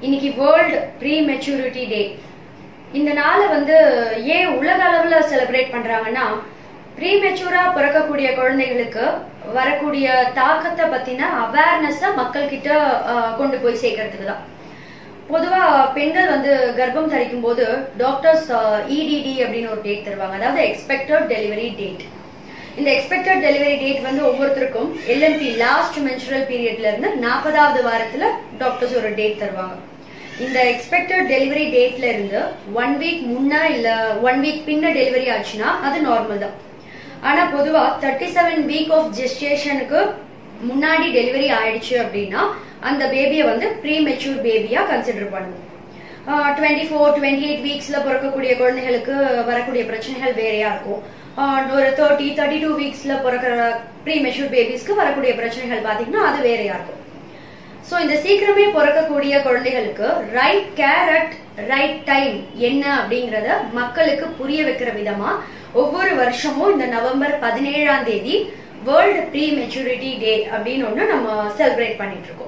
இன்னைக்கு world prematurity டே. இந்த நாளை வந்து ஏன் உலக அளவுல செலிப்ரேட் பண்றாங்கன்னா, ப்ரீமெச்சூரா பிறக்கக்கூடிய குழந்தைகளுக்கு வரக்கூடிய தாக்கத்தை பத்தின அவேர்னஸ் மக்கள் கிட்ட கொண்டு போய் சேர்க்கறதுக்கு தான். பொதுவா பெண்கள் வந்து கர்ப்பம் தரிக்கும் போது டாக்டர்ஸ் EDD அப்படின்னு ஒரு டேட் தருவாங்க, அதாவது எக்ஸ்பெக்டட் டெலிவரி டேட். இந்த எக்ஸ்பெக்டட் டெலிவரி டேட் வந்து ஒவ்வொருத்தருக்கும் LMP லாஸ்ட் மென்சுரல் பீரியட்ல இருந்து 40வது வாரத்துல டாக்டர்ஸ் ஒரு டேட் தருவாங்க. இந்த எக்ஸ்பெக்டட் டெலிவரி டேட்ல இருந்து 1 வீக் முன்ன இல்ல 1 வீக் பின்ன டெலிவரி ஆச்சுன்னா அது நார்மல் தான். ஆனா பொதுவா 37 வீக் ஆஃப் ஜெஸ்டேஷனுக்கு முன்னாடி டெலிவரி ஆயிடுச்சு அப்படின்னா அந்த பேபியை வந்து ப்ரீமெச்சூர் பேபியா கன்சிடர் பண்ணுவோம். 24-28 வீக்ஸ்ல பிறக்கக்கூடிய குழந்தைகளுக்கு வரக்கூடிய பிரச்சனைகள் வேறையா இருக்கும். ஒரு 30-32 வீக்ஸ்ல பிறக்கிற ப்ரீமெச்சூர் பேபிஸ்க்கு வரக்கூடிய பிரச்சனைகள் பாத்தீங்கன்னா அது வேறையா இருக்கும். சோ இந்த சீக்கிரமே பிறக்கக்கூடிய குழந்தைகளுக்கு right care at right time என்ன அப்படிங்கறத மக்களுக்கு புரிய வைக்கிற விதமா ஒவ்வொரு வருஷமும் இந்த நவம்பர் 17ஆம் தேதி வேர்ல்ட் ப்ரீமெச்சூரிட்டி டே அப்படின்னு ஒண்ணு நம்ம செலிப்ரேட் பண்ணிட்டு இருக்கோம்.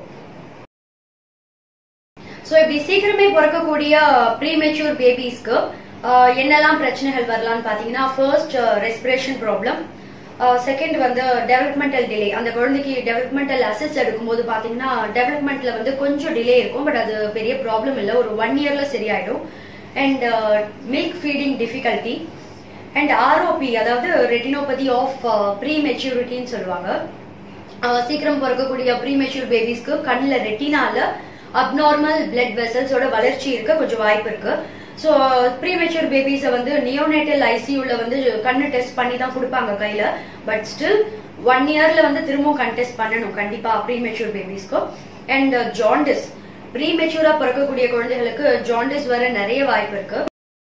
சோ இப்படி சீக்கிரமே பிறக்கக்கூடிய ப்ரீமெச்சூர் பேபிஸ்க்கு என்னெல்லாம் பிரச்சனைகள் வரலாம்னு பாத்தீங்கன்னா, ஃபர்ஸ்ட் ரெஸ்பிரேஷன் ப்ராப்ளம், செகண்ட் வந்து டெவலப்மெண்டல் டிலே. அந்த குழந்தைக்கு டெவலப்மெண்டல் அசிஸ்ட் எடுக்கும்போது பாத்தீங்கன்னா டெவலப்மெண்ட்ல வந்து கொஞ்சம் டிலே இருக்கும், பட் அது பெரிய ப்ராப்ளம் இல்லை, ஒரு 1 இயர்ல சரியாயிடும். And milk feeding difficulty and ROP, அதாவது ரெட்டினோபதி ஆஃப் ப்ரீமெச்சூரிட்டின்னு சொல்லுவாங்க. சீக்கிரம் பிறக்கக்கூடிய ப்ரீமெச்சூர் பேபிஸ்க்கு கண்ணில் ரெட்டினால அப்நார்மல் பிளட் வெசல்ஸோட வளர்ச்சி இருக்க கொஞ்சம் வாய்ப்பு இருக்கு. ஸோ ப்ரீமெச்சூர் பேபிஸை வந்து நியோனேட்டல் ICUல வந்து கண்ணு டெஸ்ட் பண்ணி தான் கொடுப்பாங்க கையில, பட் ஸ்டில் 1 இயர்ல வந்து திரும்பவும் கண் டெஸ்ட் பண்ணணும் கண்டிப்பா ப்ரீமெச்சூர் பேபிஸ்க்கு. அண்ட் ஜாண்டிஸ், ப்ரீமெச்சூரா பிறக்கக்கூடிய குழந்தைகளுக்கு ஜாண்டிஸ் வர நிறைய வாய்ப்பு இருக்கு.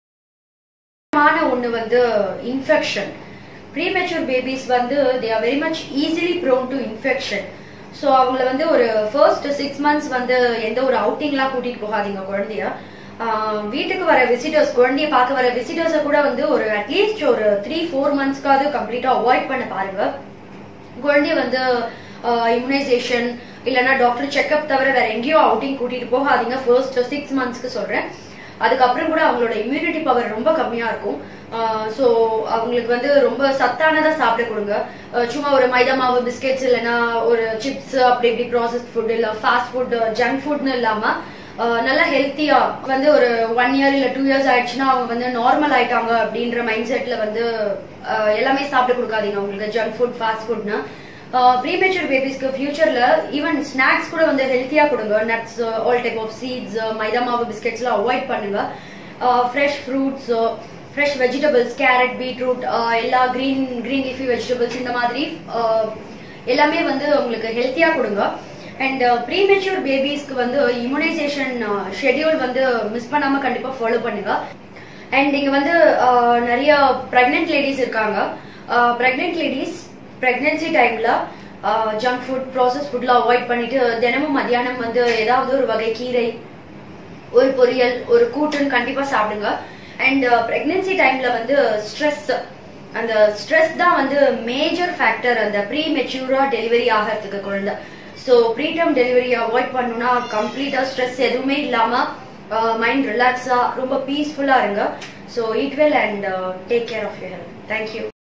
ஒண்ணு வந்து இன்ஃபெக்ஷன். ப்ரீமெச்சூர் பேபிஸ் வந்து they are very much easily prone to infection. So அவங்கள வந்து ஒரு ஃபர்ஸ்ட் 6 மந்த்ஸ் வந்து எந்த ஒரு அவுட்டிங்லாம் கூட்டிட்டு போகாதீங்க குழந்தைய. வீட்டுக்கு வர விசிட்டர்ஸ், குழந்தைய பார்க்க வர விசிட்டர்ஸை கூட வந்து ஒரு அட்லீஸ்ட் ஒரு 3-4 மந்த்ஸ்க்காவது கம்ப்ளீட்டா அவாய்ட் பண்ண பாருங்க. குழந்தைய வந்து இம்யூனைசேஷன் இல்லைன்னா டாக்டர் செக்அப் தவிர வேற எங்கேயோ அவுட்டிங் கூட்டிட்டு போகாதீங்க ஃபர்ஸ்ட் 6 மந்த்ஸ்க்கு சொல்றேன். அதுக்கப்புறம் கூட அவங்களோட இம்யூனிட்டி பவர் ரொம்ப கம்மியா இருக்கும். ஸோ அவங்களுக்கு வந்து ரொம்ப சத்தானதா சாப்பிட கொடுங்க. சும்மா ஒரு மைதா மாவு பிஸ்கெட்ஸ் இல்லைன்னா ஒரு சிப்ஸ் அப்படி இப்படி ப்ராசஸ்ட் ஃபுட் இல்ல ஃபாஸ்ட் ஃபுட் ஜங்க் ஃபுட்னு இல்லாம நல்லா ஹெல்த்தியா வந்து ஒரு 1 இயர் இல்ல 2 இயர்ஸ் ஆயிடுச்சுன்னா அவங்க வந்து நார்மல் ஆயிட்டாங்க அப்படின்ற மைண்ட் செட்ல வந்து எல்லாமே சாப்பிட கொடுக்காதீங்க அவங்களுக்கு ஜங்க் ஃபுட் ஃபாஸ்ட் ஃபுட்னு. ப்ரீமெச்சூர் பேபிஸ்க்கு ஃபியூச்சர்ல ஈவன் ஸ்நாக்ஸ் கூட வந்து ஹெல்த்தியா கொடுங்க. Nuts, all type of seeds, மைதா மாவு பிஸ்கெட்ஸ்லாம் அவாய்ட் பண்ணுங்க. Fresh fruits, fresh vegetables, carrot, beetroot, எல்லா கிரீன் லீஃபி வெஜிடபிள்ஸ் இந்த மாதிரி எல்லாமே வந்து உங்களுக்கு ஹெல்த்தியா கொடுங்க. அண்ட் ப்ரீமெச்சூர் பேபிஸ்க்கு வந்து இம்யூனைசேஷன் ஷெட்யூல் வந்து மிஸ் பண்ணாம கண்டிப்பா ஃபாலோ பண்ணுங்க. அண்ட் இங்க வந்து நிறைய பிரெக்னென்ட் லேடிஸ் இருக்காங்க. பிரெக்னென்ட் லேடிஸ் பிரெக்னன்சி டைம்ல ஜங்க் ஃபுட் ப்ராசஸ் ஃபுட்லாம் அவாய்ட் பண்ணிட்டு தினமும் மத்தியானம் வந்து ஏதாவது ஒரு வகை கீரை, ஒரு பொரியல், ஒரு கூட்டுன்னு கண்டிப்பா சாப்பிடுங்க. அண்ட் பிரெக்னன்சி டைம்ல வந்து ஸ்ட்ரெஸ், அந்த ஸ்ட்ரெஸ் தான் வந்து மேஜர் ஃபேக்டர் அந்த ப்ரீமெச்சூரா டெலிவரி ஆகிறதுக்கு குழந்தை. ஸோ ப்ரீடம் டெலிவரி அவாய்ட் பண்ணணும்னா கம்ப்ளீட்டா ஸ்ட்ரெஸ் எதுவுமே இல்லாம மைண்ட் ரிலாக்ஸா ரொம்ப பீஸ்ஃபுல்லா இருங்க. So eat well and take care of your health. Thank you.